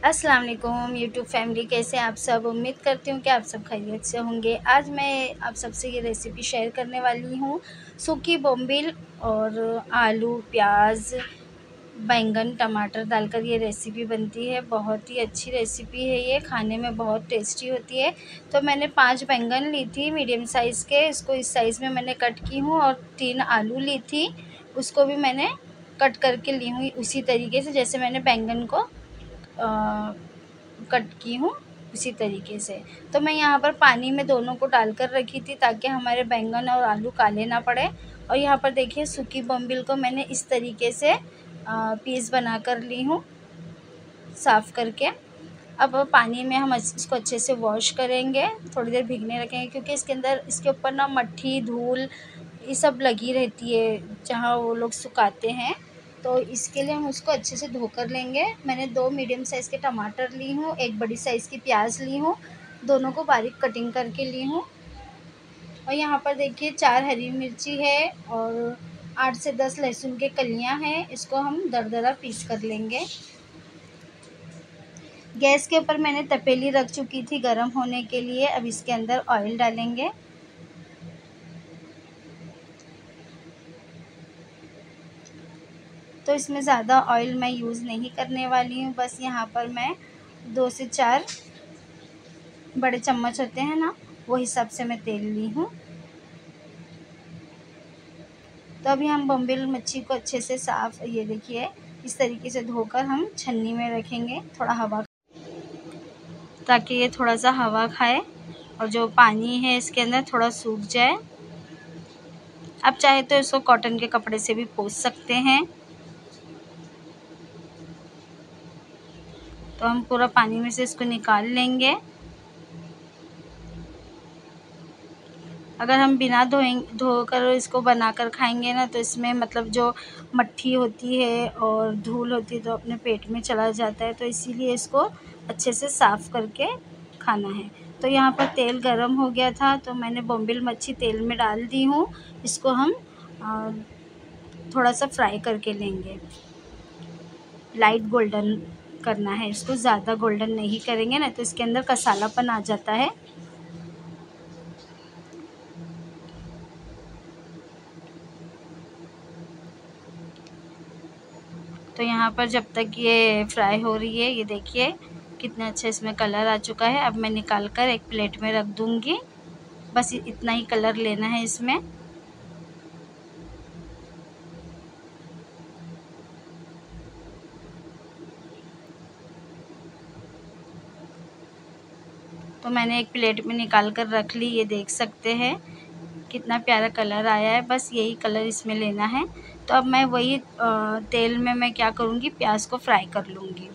अस्सलाम वालेकुम YouTube family, कैसे हैं आप सब। उम्मीद करती हूँ कि आप सब खैरियत से होंगे। आज मैं आप सबसे ये रेसिपी शेयर करने वाली हूँ। सूखी बोम्बिल और आलू, प्याज, बैंगन, टमाटर डालकर ये रेसिपी बनती है। बहुत ही अच्छी रेसिपी है, ये खाने में बहुत टेस्टी होती है। तो मैंने 5 बैंगन ली थी मीडियम साइज़ के, इसको इस साइज़ में मैंने कट की हूँ। और 3 आलू ली थी, उसको भी मैंने कट करके ली हूँ उसी तरीके से जैसे मैंने बैंगन को कट की हूँ, उसी तरीके से। तो मैं यहाँ पर पानी में दोनों को डालकर रखी थी ताकि हमारे बैंगन और आलू काले ना पड़े। और यहाँ पर देखिए सूखी बोम्बिल को मैंने इस तरीके से पीस बना कर ली हूँ, साफ़ करके। अब पानी में हम इसको अच्छे से वॉश करेंगे, थोड़ी देर भीगने रखेंगे क्योंकि इसके अंदर, इसके ऊपर ना मट्ठी, धूल ये सब लगी रहती है जहाँ वो लोग सुखाते हैं। तो इसके लिए हम उसको अच्छे से धोकर लेंगे। मैंने 2 मीडियम साइज़ के टमाटर ली हूँ, 1 बड़ी साइज़ की प्याज ली हूँ, दोनों को बारीक कटिंग करके ली हूँ। और यहाँ पर देखिए 4 हरी मिर्ची है और 8 से 10 लहसुन के कलियाँ हैं, इसको हम दरदरा पीस कर लेंगे। गैस के ऊपर मैंने तपेली रख चुकी थी गर्म होने के लिए। अब इसके अंदर ऑयल डालेंगे। तो इसमें ज़्यादा ऑयल मैं यूज़ नहीं करने वाली हूँ, बस यहाँ पर मैं 2 से 4 बड़े चम्मच होते हैं ना, वो हिसाब से मैं तेल ली हूँ। तो अभी हम बोम्बिल मच्छी को अच्छे से साफ़, ये देखिए इस तरीके से धोकर हम छन्नी में रखेंगे, थोड़ा हवा, ताकि ये थोड़ा सा हवा खाए और जो पानी है इसके अंदर थोड़ा सूख जाए। आप चाहे तो इसको कॉटन के कपड़े से भी पोंछ सकते हैं। तो हम पूरा पानी में से इसको निकाल लेंगे। अगर हम बिना धोकर इसको बनाकर खाएंगे ना, तो इसमें मतलब जो मट्ठी होती है और धूल होती है तो अपने पेट में चला जाता है। तो इसीलिए इसको अच्छे से साफ़ करके खाना है। तो यहाँ पर तेल गरम हो गया था, तो मैंने बोम्बिल मच्छी तेल में डाल दी हूँ। इसको हम थोड़ा सा फ्राई करके लेंगे, लाइट गोल्डन करना है इसको, ज़्यादा गोल्डन नहीं करेंगे ना तो इसके अंदर कसालापन आ जाता है। तो यहाँ पर जब तक ये फ्राई हो रही है, ये देखिए कितना अच्छा इसमें कलर आ चुका है। अब मैं निकाल कर एक प्लेट में रख दूँगी। बस इतना ही कलर लेना है इसमें। तो मैंने एक प्लेट में निकाल कर रख ली, ये देख सकते हैं कितना प्यारा कलर आया है। बस यही कलर इसमें लेना है। तो अब मैं वही तेल में मैं क्या करूँगी, प्याज को फ्राई कर लूँगी।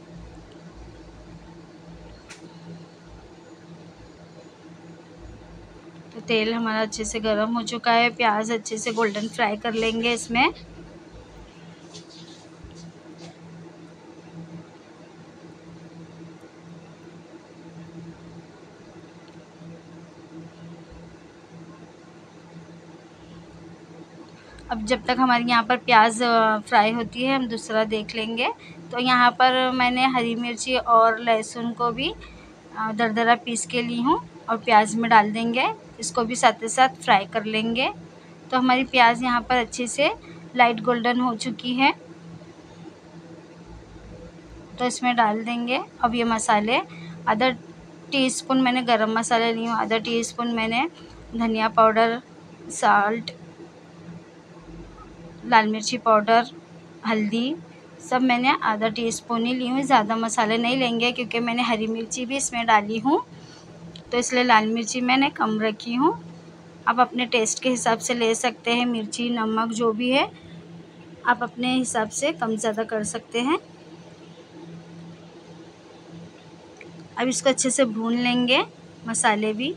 तो तेल हमारा अच्छे से गर्म हो चुका है, प्याज अच्छे से गोल्डन फ्राई कर लेंगे इसमें। अब जब तक हमारी यहाँ पर प्याज फ्राई होती है, हम दूसरा देख लेंगे। तो यहाँ पर मैंने हरी मिर्ची और लहसुन को भी दरदरा पीस के ली हूँ और प्याज में डाल देंगे। इसको भी साथ ही साथ फ्राई कर लेंगे। तो हमारी प्याज यहाँ पर अच्छे से लाइट गोल्डन हो चुकी है, तो इसमें डाल देंगे। अब ये मसाले, आधा टीस्पून मैंने गरम मसाला ली हूँ, आधा टीस्पून मैंने धनिया पाउडर, साल्ट, लाल मिर्ची पाउडर, हल्दी, सब मैंने आधा टीस्पून ही ली हूँ। ज़्यादा मसाले नहीं लेंगे क्योंकि मैंने हरी मिर्ची भी इसमें डाली हूँ, तो इसलिए लाल मिर्ची मैंने कम रखी हूँ। आप अपने टेस्ट के हिसाब से ले सकते हैं, मिर्ची, नमक जो भी है आप अपने हिसाब से कम ज़्यादा कर सकते हैं। अब इसको अच्छे से भून लेंगे, मसाले भी।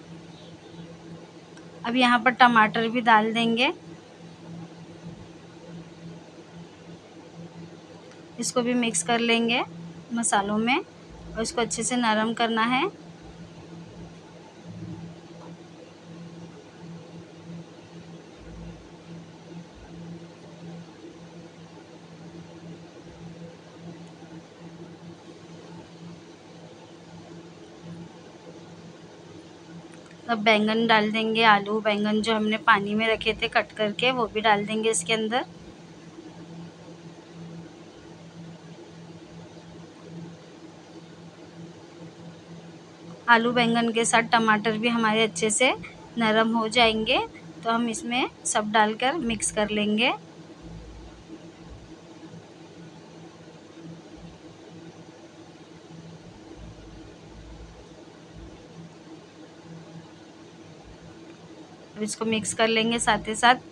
अब यहाँ पर टमाटर भी डाल देंगे, इसको भी मिक्स कर लेंगे मसालों में और इसको अच्छे से नरम करना है। अब बैंगन डाल देंगे, आलू बैंगन जो हमने पानी में रखे थे कट करके वो भी डाल देंगे इसके अंदर। आलू बैंगन के साथ टमाटर भी हमारे अच्छे से नरम हो जाएंगे, तो हम इसमें सब डालकर मिक्स कर लेंगे। अब इसको मिक्स कर लेंगे साथ ही साथ,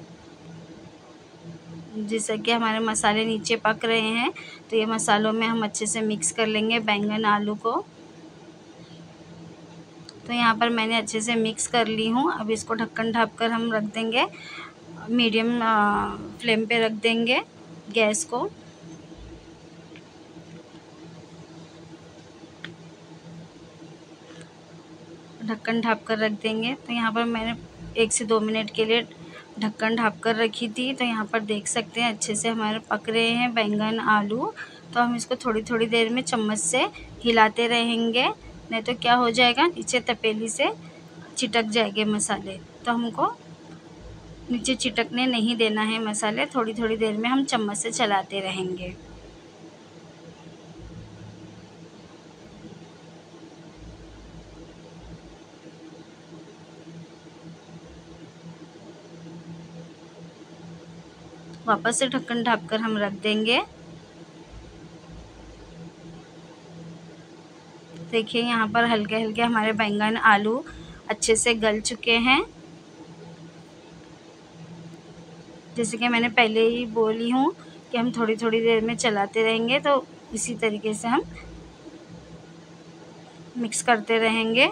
जिससे कि हमारे मसाले नीचे पक रहे हैं, तो ये मसालों में हम अच्छे से मिक्स कर लेंगे बैंगन आलू को। तो यहाँ पर मैंने अच्छे से मिक्स कर ली हूँ। अब इसको ढक्कन ढाँप कर हम रख देंगे, मीडियम फ्लेम पे रख देंगे गैस को। ढक्कन ढाँप कर रख देंगे। तो यहाँ पर मैंने 1 से 2 मिनट के लिए ढक्कन ढाँप कर रखी थी। तो यहाँ पर देख सकते हैं अच्छे से हमारे पक रहे हैं बैंगन आलू। तो हम इसको थोड़ी थोड़ी देर में चम्मच से हिलाते रहेंगे, नहीं तो क्या हो जाएगा, नीचे तपेली से चिटक जाएंगे मसाले। तो हमको नीचे चिटकने नहीं देना है मसाले, थोड़ी थोड़ी देर में हम चम्मच से चलाते रहेंगे। वापस से ढक्कन ढाँप कर हम रख देंगे। देखिए यहाँ पर हल्के हल्के हमारे बैंगन आलू अच्छे से गल चुके हैं। जैसे कि मैंने पहले ही बोली हूँ कि हम थोड़ी थोड़ी देर में चलाते रहेंगे, तो इसी तरीके से हम मिक्स करते रहेंगे।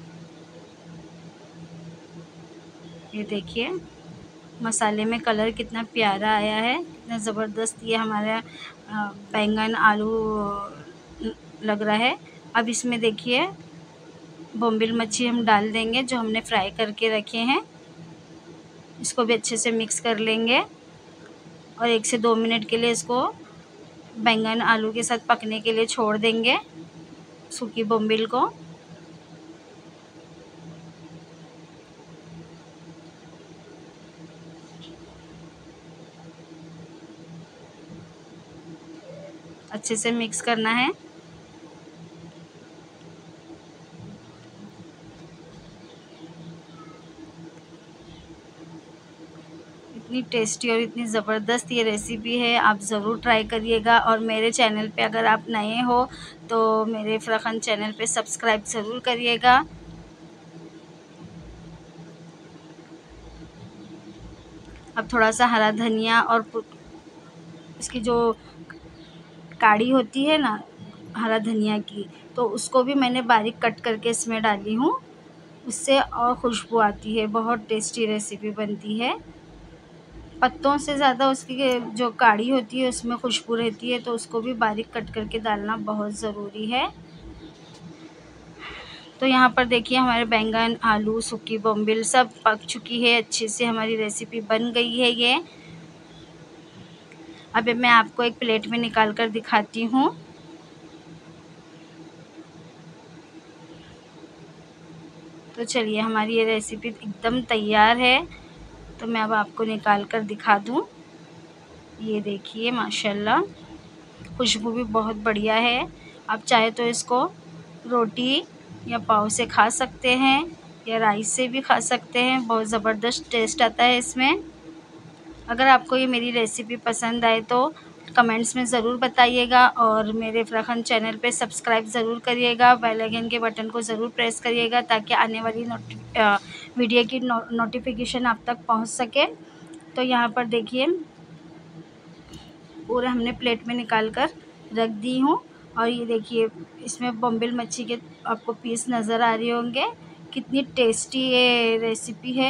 ये देखिए मसाले में कलर कितना प्यारा आया है, कितना ज़बरदस्त ये हमारा बैंगन आलू लग रहा है। अब इसमें देखिए बोम्बिल मच्छी हम डाल देंगे जो हमने फ्राई करके रखे हैं। इसको भी अच्छे से मिक्स कर लेंगे और 1 से 2 मिनट के लिए इसको बैंगन आलू के साथ पकने के लिए छोड़ देंगे, सूखी बोम्बिल को। अच्छे से मिक्स करना है। इतनी टेस्टी और इतनी ज़बरदस्त ये रेसिपी है, आप ज़रूर ट्राई करिएगा। और मेरे चैनल पे अगर आप नए हो तो मेरे फ़रहान चैनल पे सब्सक्राइब ज़रूर करिएगा। अब थोड़ा सा हरा धनिया और इसकी जो काड़ी होती है ना हरा धनिया की, तो उसको भी मैंने बारीक कट करके इसमें डाली हूँ, उससे और खुशबू आती है, बहुत टेस्टी रेसिपी बनती है। पत्तों से ज़्यादा उसकी जो काड़ी होती है उसमें खुशबू रहती है, तो उसको भी बारीक कट करके डालना बहुत ज़रूरी है। तो यहाँ पर देखिए हमारे बैंगन आलू सूखी बोम्बिल सब पक चुकी है, अच्छे से हमारी रेसिपी बन गई है ये। अब मैं आपको एक प्लेट में निकाल कर दिखाती हूँ। तो चलिए हमारी ये रेसिपी एकदम तैयार है, तो मैं अब आपको निकाल कर दिखा दूँ। ये देखिए माशाल्लाह खुशबू भी बहुत बढ़िया है। आप चाहे तो इसको रोटी या पाव से खा सकते हैं या राइस से भी खा सकते हैं, बहुत ज़बरदस्त टेस्ट आता है इसमें। अगर आपको ये मेरी रेसिपी पसंद आए तो कमेंट्स में ज़रूर बताइएगा और मेरे फ़रहान चैनल पे सब्सक्राइब ज़रूर करिएगा, बेल आइकन के बटन को ज़रूर प्रेस करिएगा ताकि आने वाली वीडियो की नोटिफिकेशन आप तक पहुंच सके। तो यहाँ पर देखिए पूरा हमने प्लेट में निकाल कर रख दी हूँ और ये देखिए इसमें बोम्बिल मच्छी के आपको पीस नज़र आ रहे होंगे। कितनी टेस्टी ये रेसिपी है।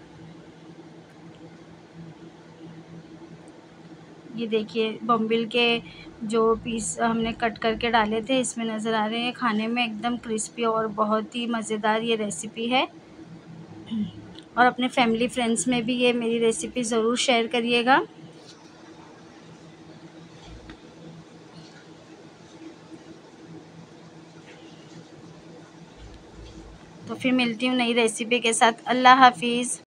ये देखिए बोम्बिल के जो पीस हमने कट करके डाले थे इसमें नज़र आ रहे हैं, खाने में एकदम क्रिस्पी और बहुत ही मज़ेदार ये रेसिपी है। और अपने फैमिली फ्रेंड्स में भी ये मेरी रेसिपी ज़रूर शेयर करिएगा। तो फिर मिलती हूँ नई रेसिपी के साथ। अल्लाह हाफिज़।